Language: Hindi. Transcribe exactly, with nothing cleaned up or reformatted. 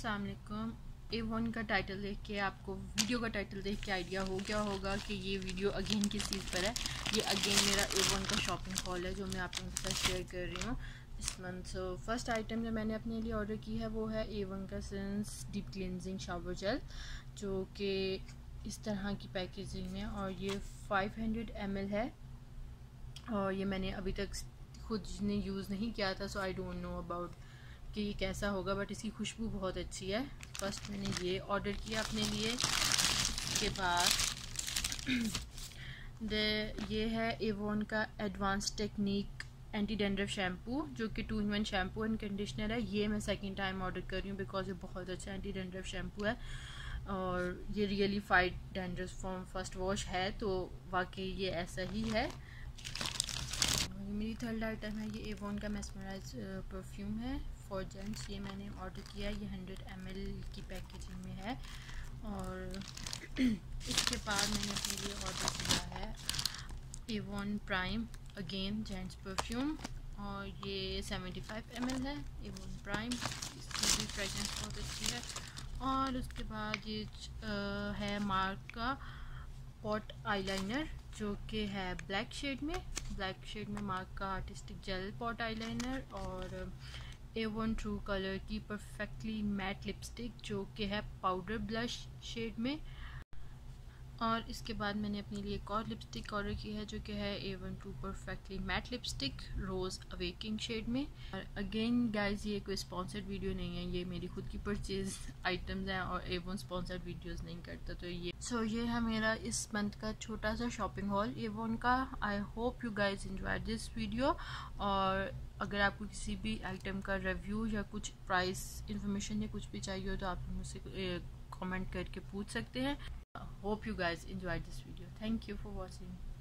अस्सलाम वालेकुम। एवॉन का टाइटल देख के आपको वीडियो का टाइटल देख के आइडिया हो गया होगा कि ये वीडियो अगेन किस चीज़ पर है। ये अगेन मेरा एवॉन का शॉपिंग हॉल है जो मैं आप लोगों के साथ शेयर कर रही हूँ इस मंथ। सो फर्स्ट आइटम जो मैंने अपने लिए ऑर्डर की है वो है एवॉन का sense deep cleansing shower gel, जो कि इस तरह की पैकेजिंग में, और ये फाइव हंड्रेड एम एल है और ये मैंने अभी तक खुद ने यूज़ नहीं किया था, so I don't know about कि ये कैसा होगा, बट इसकी खुशबू बहुत अच्छी है। फर्स्ट मैंने ये ऑर्डर किया अपने लिए। इसके बाद दे ये है एवॉन का advance technique anti dandruff shampoo, जो कि two in one shampoo and conditioner है। ये मैं सेकंड टाइम ऑर्डर कर रही हूँ बिकॉज ये बहुत अच्छा एंटी डैंड्रफ शैम्पू है और ये really fight dandruff from first wash है, तो वाकई ये ऐसा ही है। मेरी थर्ड आइटम है ये एवॉन का मेस्मराइज परफ्यूम है फॉर जेंट्स। ये मैंने ऑर्डर किया है, ये हंड्रेड एम एल की पैकेजिंग में है। और इसके बाद मैंने अपने लिए ऑर्डर किया है Avon prime again gents perfume, और ये सेवेंटी फाइव एम एल है एवॉन प्राइम। इसकी भी फ्रेगरेंस बहुत अच्छी है। और उसके बाद ये आ, है मार्क का पॉट आईलाइनर, जो कि है ब्लैक शेड में ब्लैक शेड में मार्क का आर्टिस्टिक जेल पॉट आईलाइनर, और एवॉन ट्रू कलर की परफेक्टली मैट लिपस्टिक जो कि है पाउडर ब्लश शेड में। और इसके बाद मैंने अपने लिए एक और लिपस्टिक ऑर्डर की है जो कि है Avon true perfectly matte lipstick rose awakening shade में। और अगेन गाइस, ये कोई स्पॉन्सर्ड वीडियो नहीं है, ये मेरी खुद की परचेज आइटम्स हैं और एवॉन स्पॉन्सर्ड वीडियोस नहीं करता। तो ये सो so, ये है मेरा इस मंथ का छोटा सा शॉपिंग हॉल एवॉन का। I hope you guys enjoy this video. और अगर आपको किसी भी आइटम का रिव्यू या कुछ प्राइस इंफॉर्मेशन या कुछ भी चाहिए हो तो आप मुझसे कमेंट करके पूछ सकते हैं। Hope you guys enjoyed this video. Thank you for watching.